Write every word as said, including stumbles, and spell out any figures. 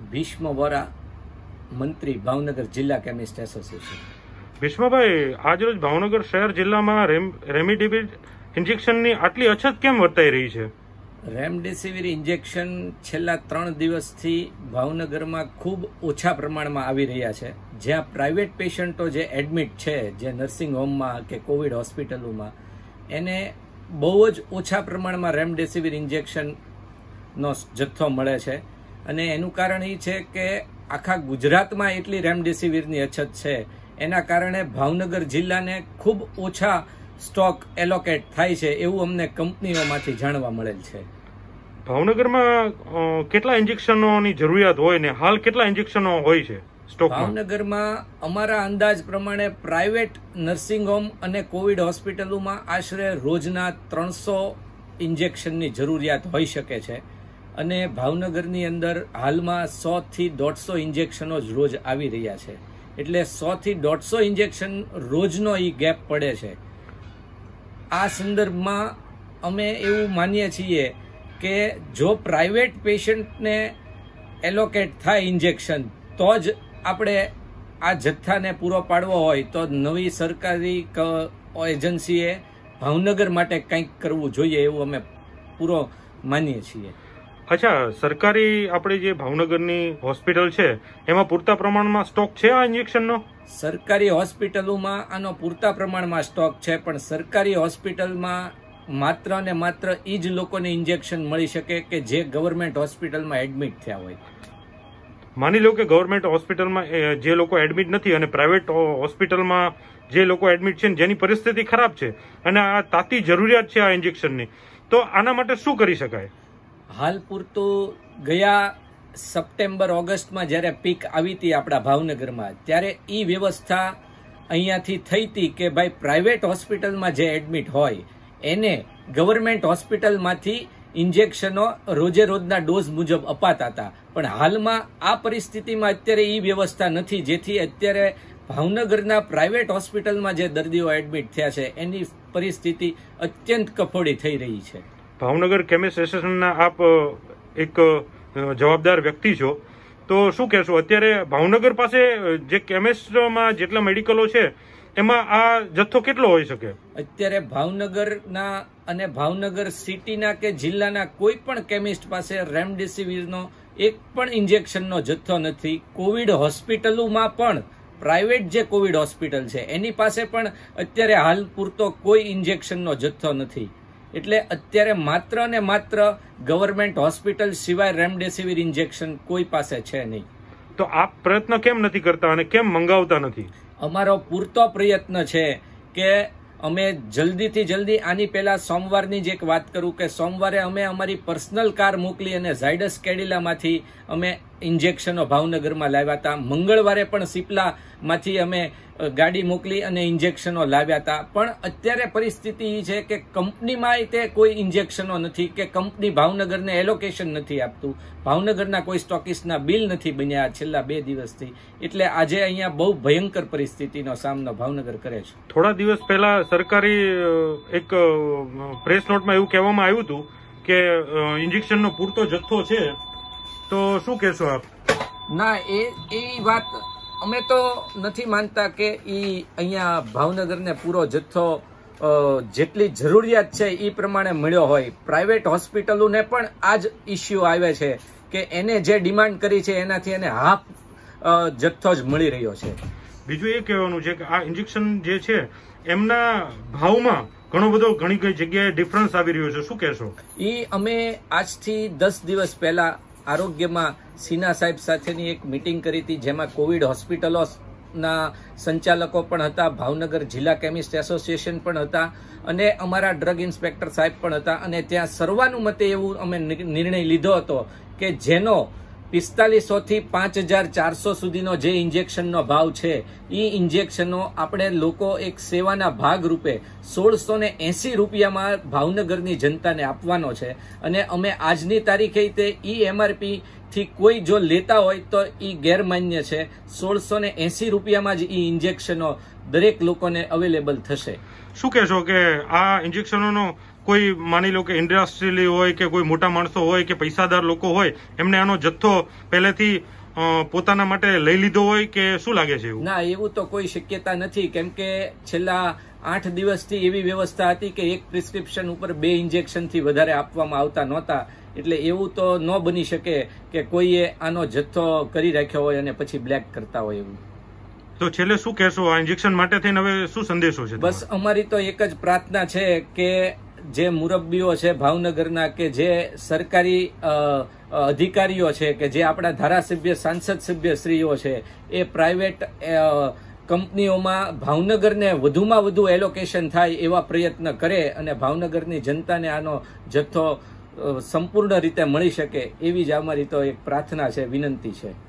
ભીષ્મ વોરા, મંત્રી, ભાવનગર જિલ્લા chemist association. ભીષ્મભાઈ, આજરોજ ભાવનગર શહેર જિલ્લામાં રેમડેસિવિર ઇન્જેક્શનની આટલી અછત કેમ વર્તાઈ રહી છે? રેમડેસિવિર ઇન્જેક્શન છેલ્લા ત્રણ દિવસથી ભાવનગરમાં ખૂબ ઓછા પ્રમાણમાં આવી રહ્યા છે. જ્યાં પ્રાઇવેટ પેશન્ટો જે એડમિટ છે, જે નર્સિંગ હોમમાં કે કોવિડ હોસ્પિટલોમાં, એને બહુ જ ઓછા પ્રમાણમાં રેમડેસિવિર ઇન્જેક્શનનો જથ્થો મળે છે. અને એનું કારણ એ છે કે આખા ગુજરાતમાં એટલી રેમડેસિવિરની અછત છે, એના કારણે ભાવનગર જિલ્લાને ખૂબ ઓછા સ્ટોક એલોકેટ થાય છે એવું અમને કંપનીઓમાંથી જાણવા મળેલ છે. ભાવનગરમાં કેટલા ઇન્જેક્શનોની જરૂરિયાત હોય ને હાલ કેટલા ઇન્જેક્શનો હોય છે સ્ટોકમાં? ભાવનગરમાં અમારા અંદાજ પ્રમાણે પ્રાઇવેટ નર્સિંગ હોમ અને કોવિડ હોસ્પિટલોમાં આશરે રોજના ત્રણસો ઇન્જેક્શનની જરૂરિયાત હોઈ શકે છે. અને ભાવનગરની અંદર હાલમાં સો થી દોઢસો ઇન્જેક્શનો જ રોજ આવી રહ્યા છે. એટલે સો થી દોઢસો ઇન્જેક્શન રોજનો એ ગેપ પડે છે. આ સંદર્ભમાં અમે એવું માનીએ છીએ કે જો પ્રાઇવેટ પેશન્ટને એલોકેટ થાય ઇન્જેક્શન, તો જ આપણે આ જથ્થાને પૂરો પાડવો હોય તો નવી સરકારી એજન્સીએ ભાવનગર માટે કંઈક કરવું જોઈએ એવું અમે પૂરો માનીએ છીએ. અચ્છા, સરકારી આપણે જે ભાવનગરની હોસ્પિટલ છે એમાં પૂરતા પ્રમાણમાં સ્ટોક છે આ ઇન્જેક્શનનો? સરકારી હોસ્પિટલોમાં આનો પૂરતા પ્રમાણમાં સ્ટોક છે, પણ સરકારી હોસ્પિટલમાં માત્ર ને માત્ર એ જ લોકોને ઇન્જેક્શન મળી શકે કે જે ગવર્મેન્ટ હોસ્પિટલમાં એડમિટ થયા હોય. માની લો કે ગવર્મેન્ટ હોસ્પિટલમાં જે લોકો એડમિટ નથી અને પ્રાઇવેટ હોસ્પિટલમાં જે લોકો એડમિટ છે જેની પરિસ્થિતિ ખરાબ છે અને આ તાતી જરૂરિયાત છે આ ઇન્જેક્શનની, તો આના માટે શું કરી શકાય? હાલ પૂરતું ગયા સપ્ટેમ્બર ઓગસ્ટમાં જ્યારે પીક આવી હતી આપણા ભાવનગરમાં, ત્યારે એ વ્યવસ્થા અહીંયાથી થઈ હતી કે ભાઈ પ્રાઇવેટ હોસ્પિટલમાં જે એડમિટ હોય એને ગવર્મેન્ટ હોસ્પિટલમાંથી ઇન્જેક્શનો રોજે રોજના ડોઝ મુજબ અપાતા હતા. પણ હાલમાં આ પરિસ્થિતિમાં અત્યારે એ વ્યવસ્થા નથી, જેથી અત્યારે ભાવનગરના પ્રાઇવેટ હોસ્પિટલમાં જે દર્દીઓ એડમિટ થયા છે એની પરિસ્થિતિ અત્યંત કફોડી થઈ રહી છે. ભાવનગર કેમિસ્ટ એસોસિએશનના આપ એક જવાબદાર વ્યક્તિ છો, તો શું કહેશો અત્યારે ભાવનગર પાસે જે કેમિસ્ટમાં જેટલા મેડિકલો છે એમાં આ જથ્થો કેટલો હોઈ શકે? અત્યારે ભાવનગરના અને ભાવનગર સિટીના કે જિલ્લાના કોઈ પણ કેમિસ્ટ પાસે રેમડેસિવિરનો એક પણ ઇન્જેક્શનનો જથ્થો નથી. કોવિડ હોસ્પિટલોમાં પણ પ્રાઇવેટ જે કોવિડ હોસ્પિટલ છે એની પાસે પણ અત્યારે હાલ પૂરતો કોઈ ઇન્જેક્શનનો જથ્થો નથી. એટલે અત્યારે માત્ર ને માત્ર ગવર્મેન્ટ હોસ્પિટલ સિવાય રેમડેસિવિર ઇન્જેક્શન કોઈ પાસે છે નહીં. તો આપ પ્રયત્ન કેમ નથી કરતા અને કેમ મંગાવતા નથી? અમારો પૂરતો પ્રયત્ન છે કે અમે જલ્દીથી જલ્દી, આની પહેલા સોમવારની જ એક વાત કરું કે સોમવારે અમે અમારી પર્સનલ કાર મોકલી અને ઝાયડસ કેડિલામાંથી અમે ઇન્જેક્શનો ભાવનગરમાં લાવ્યા હતા. મંગળવારે પણ સિપ્લામાંથી અમે ગાડી મોકલી અને ઇન્જેક્શનો લાવ્યા હતા. પણ અત્યારે પરિસ્થિતિ એ છે કે કંપનીમાં તે કોઈ ઇન્જેક્શનો નથી કે કંપની ભાવનગરને એલોકેશન નથી આપતું. ભાવનગરના કોઈ સ્ટોકિસ્ટના બિલ નથી બન્યા છેલ્લા બે દિવસથી. એટલે આજે અહીંયા બહુ ભયંકર પરિસ્થિતિનો સામનો ભાવનગર કરે છે. થોડા દિવસ પહેલા સરકારી એક પ્રેસ નોટમાં એવું કહેવામાં આવ્યું હતું કે ઇન્જેક્શનનો પૂરતો જથ્થો છે, તો શું કહેશો આપ? ના, એ એ વાત અમે તો નથી માનતા કે એ અહીંયા ભાવનગરને પૂરો જથ્થો જેટલી જરૂરિયાત છે એ પ્રમાણે મળ્યો હોય. પ્રાઇવેટ હોસ્પિટલોને પણ આ જ ઇસ્યુ આવે છે કે એને જે ડિમાન્ડ કરી છે એનાથી એને હાફ જથ્થો જ મળી રહ્યો છે. બીજું એ કહેવાનું છે કે આ ઇન્જેક્શન જે છે એમના ભાવમાં ઘણો બધો ઘણી કઈ જગ્યાએ ડિફરન્સ આવી રહ્યો છે, શું કહેશો? એ અમે આજથી દસ દિવસ પહેલા આરોગ્યમાં સિન્હા સાહેબ સાથેની એક મીટિંગ કરી હતી, જેમાં કોવિડ હોસ્પિટલોના સંચાલકો પણ હતા, ભાવનગર જિલ્લા કેમિસ્ટ એસોસિએશન પણ હતા અને અમારા ડ્રગ ઇન્સ્પેક્ટર સાહેબ પણ હતા. અને ત્યાં સર્વાનુમતે એવું અમે નિર્ણય લીધો હતો કે જેનો પિસ્તાલીસો થી પાંચ હજાર ચારસો સુધીનો જે ઇન્જેક્શનનો ભાવ છે એ ઇન્જેક્શનો આપણે લોકો એક સેવાના ભાગરૂપે સોળસો ને એસી રૂપિયામાં ભાવનગરની જનતાને આપવાનો છે. અને અમે આજની તારીખે તે ઈ એમઆરપી થી કોઈ જો લેતા હોય તો એ ગેરમાન્ય છે. સોળસો ને એસી રૂપિયામાં જ એ ઇન્જેક્શનો દરેક લોકોને અવેલેબલ થશે. શું કહેશો કે આ ઇન્જેક્શનોનો કોઈ માની લો કે ઇન્ડસ્ટ્રીયલી હોય કે કોઈ મોટા માણસો હોય કે પૈસાદાર લોકો હોય એમને આનો જથ્થો પહેલેથી પોતાના માટે લઈ લીધો હોય કે શું લાગે છે એવું? ના, એવું તો કોઈ શક્યતા નથી, કેમ કે છેલ્લા આઠ દિવસથી એવી વ્યવસ્થા હતી કે એક પ્રિસ્ક્રિપ્શન ઉપર બે ઇન્જેક્શનથી વધારે આપવામાં આવતા નહોતા, એટલે એવું તો ન બની શકે કે કોઈએ આનો જથ્થો કરી રાખ્યો હોય અને પછી બ્લેક કરતા હોય એવું. તો છેલ્લે શું કહેશો આ ઇન્જેક્શન માટે થઈને? હવે શું સંદેશો છે? બસ અમારી તો એક જ પ્રાર્થના છે કે જે મુરબ્બીઓ છે ભાવનગરના, કે જે સરકારી અધિકારીઓ છે, કે જે આપણા ધારાસભ્ય સાંસદ સભ્ય શ્રીઓ છે, એ પ્રાઇવેટ કંપનીઓમાં ભાવનગરને વધુમાં વધુ એલોકેશન થાય એવા પ્રયત્ન કરે અને ભાવનગરની જનતાને આનો જથ્થો સંપૂર્ણ રીતે મળી શકે એવી જ અમારી તો એક પ્રાર્થના છે, વિનંતી છે.